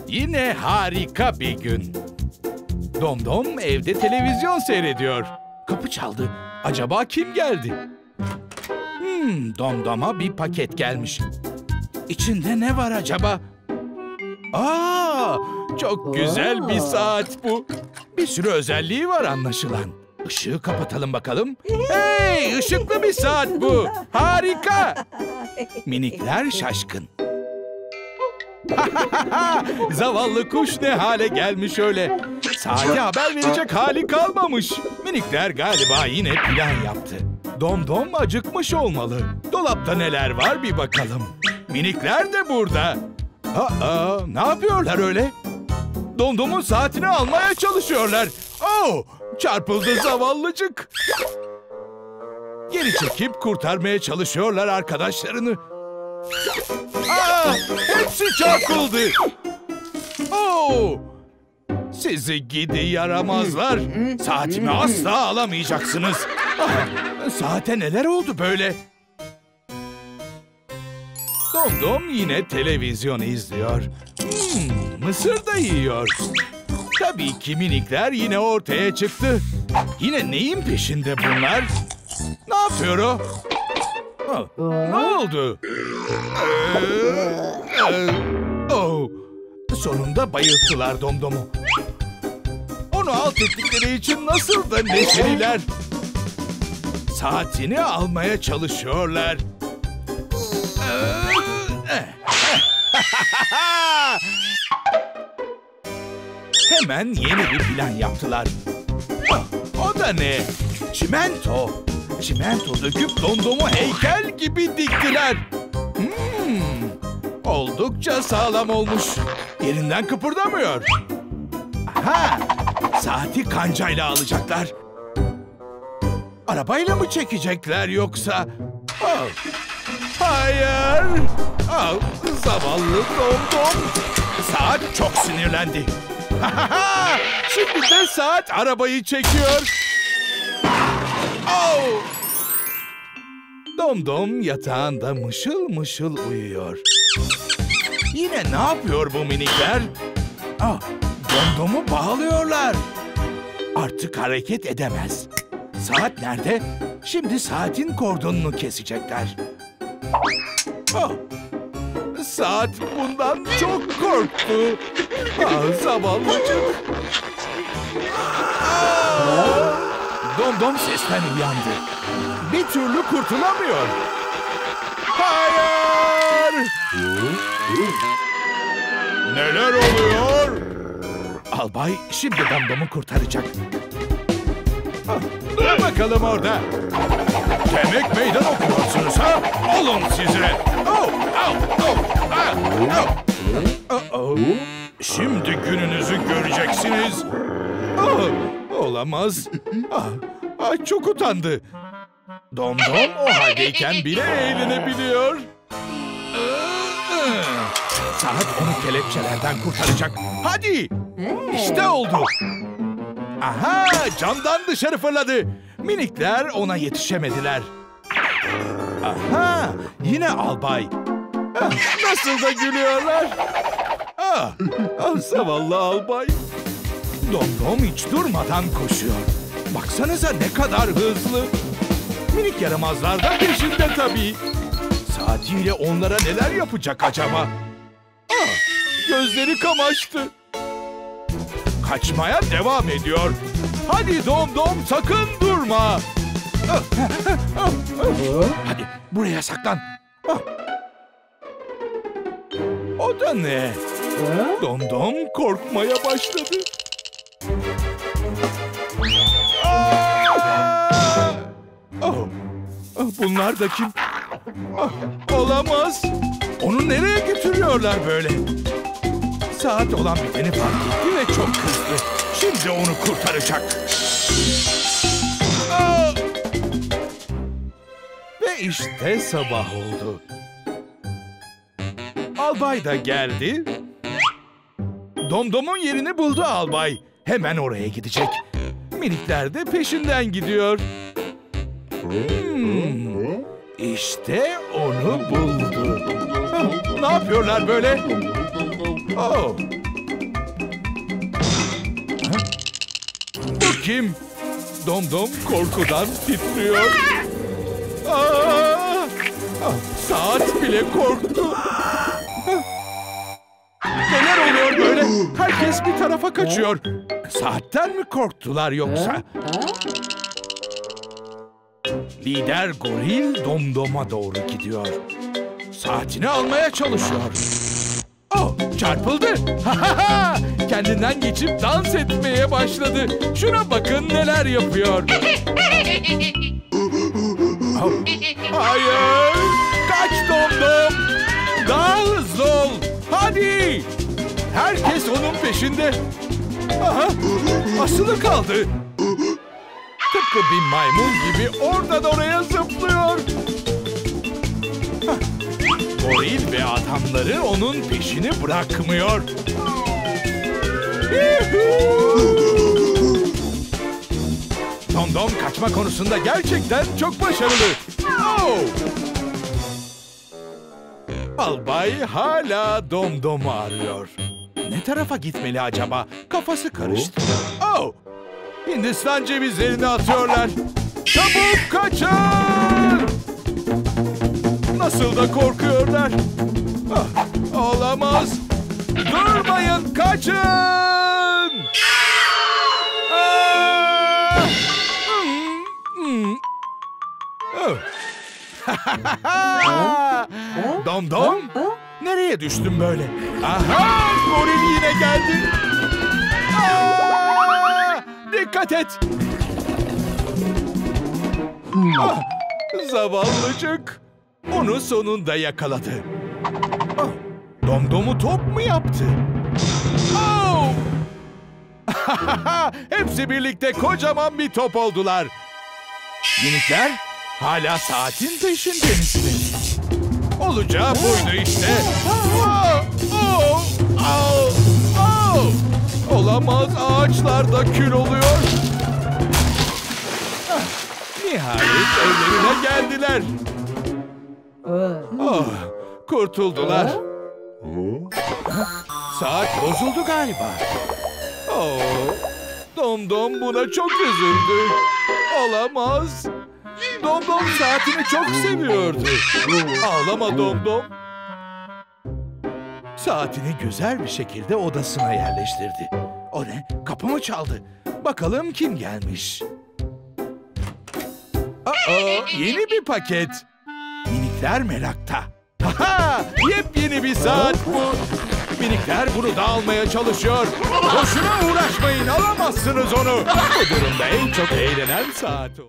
Yine harika bir gün. Domdom evde televizyon seyrediyor. Kapı çaldı. Acaba kim geldi? Domdom'a bir paket gelmiş. İçinde ne var acaba? Çok güzel bir saat bu. Bir sürü özelliği var anlaşılan. Işığı kapatalım bakalım. Hey, ışıklı bir saat bu. Harika. Minikler şaşkın. Zavallı kuş ne hale gelmiş öyle. Saate haber verecek hali kalmamış. Minikler galiba yine plan yaptı. Domdom acıkmış olmalı. Dolapta neler var bir bakalım. Minikler de burada. Ne yapıyorlar öyle? Domdom'un saatini almaya çalışıyorlar. Çarpıldı zavallıcık. Geri çekip kurtarmaya çalışıyorlar arkadaşlarını. Hepsi çarpıldı. Sizi gidi yaramazlar. Saatimi asla alamayacaksınız. Saate neler oldu böyle? Domdom yine televizyon izliyor. Mısır da yiyor. Tabii ki minikler yine ortaya çıktı. Yine neyin peşinde bunlar? Ne yapıyor o? Ne oldu? Sonunda bayılttılar Domdom'u. Onu alt ettikleri için nasıl da neşeliler. Saatini almaya çalışıyorlar. Hemen yeni bir plan yaptılar. O da ne? Çimento. Çimento döküp Domdom'u heykel gibi diktiler. Oldukça sağlam olmuş. Yerinden kıpırdamıyor. Saati kancayla alacaklar. Arabayla mı çekecekler yoksa? Hayır. Zavallı Domdom. Saat çok sinirlendi. Şimdi de saat arabayı çekiyor. Domdom yatağında mışıl mışıl uyuyor. Yine ne yapıyor bu minikler? Domdom'u bağlıyorlar. Artık hareket edemez. Saat nerede? Şimdi saatin kordonunu kesecekler. Saat bundan çok korktu. Zavallıcık. Domdom sesten uyandı. Bir türlü kurtulamıyor. Hayır! Neler oluyor? Albay şimdi Domdom'u kurtaracak. Dur bakalım orada. Demek meydan okuyorsunuz ha? Olun size. Şimdi gününüzü göreceksiniz. Olamaz. Çok utandı. Domdom o haldeyken bile eğlenebiliyor. Saat onu kelepçelerden kurtaracak. Hadi. İşte oldu. Camdan dışarı fırladı. Minikler ona yetişemediler. Yine albay. Nasıl da gülüyorlar. Zavallı albay. Domdom hiç durmadan koşuyor. Baksanıza ne kadar hızlı. Minik yaramazlar da peşinde tabii. Saatiyle onlara neler yapacak acaba? Gözleri kamaştı. Kaçmaya devam ediyor. Hadi Domdom sakın durma. Hadi buraya saklan. O da ne? Domdom korkmaya başladı. Bunlar da kim? Olamaz. Onu nereye götürüyorlar böyle? Saat olan biteni fark etti ve çok kızdı. Şimdi onu kurtaracak. Ve işte sabah oldu. Albay da geldi. Domdom'un yerini buldu albay. Hemen oraya gidecek. Minikler de peşinden gidiyor. İşte onu buldu. Ne yapıyorlar böyle? kim? Domdom korkudan titriyor. Aa! Saat bile korktu. Neler oluyor böyle? Herkes bir tarafa kaçıyor. Saatten mi korktular yoksa? Lider goril Domdom'a doğru gidiyor. Saatini almaya çalışıyor. Oh, çarpıldı. Kendinden geçip dans etmeye başladı. Şuna bakın neler yapıyor. Oh, hayır. Kaç Domdom. Daha hızlı ol. Hadi. Herkes onun peşinde. Aha, asılı kaldı. Tıpkı bir maymun gibi oradan oraya zıplıyor. Goril ve adamları onun peşini bırakmıyor. Domdom kaçma konusunda gerçekten çok başarılı. Oh! Albay hala Domdom'u arıyor. Ne tarafa gitmeli acaba? Kafası karıştı. Oh! Hindistan cevizlerini atıyorlar. Çabuk kaçın! Nasıl da korkuyorlar. Ah, olamaz. Durmayın, kaçın! Ah! Domdom, nereye düştün böyle? Aha, goril yine geldi. Aa! Dikkat et. Ah, zavallıcık. Onu sonunda yakaladı. Ah, Domdom'u top mu yaptı? Oh! Hepsi birlikte kocaman bir top oldular. Minikler, hala saatin peşinde misiniz? Olacağı buydu işte. Oh! Oh! Oh! Oh! Olamaz, ağaçlar da kül oluyor. Ah, nihayet evlerine geldiler. Oh, kurtuldular. Saat bozuldu galiba. Oh, Domdom buna çok üzüldü. Olamaz. Domdom saatini çok seviyordu. Ağlama Domdom. Saatini güzel bir şekilde odasına yerleştirdi. O ne? Kapı mı çaldı? Bakalım kim gelmiş? Yeni bir paket. Minikler merakta. Haha! Yepyeni bir saat bu. Minikler bunu da almaya çalışıyor. Boşuna uğraşmayın, alamazsınız onu. Bu durumda en çok eğlenen saat o.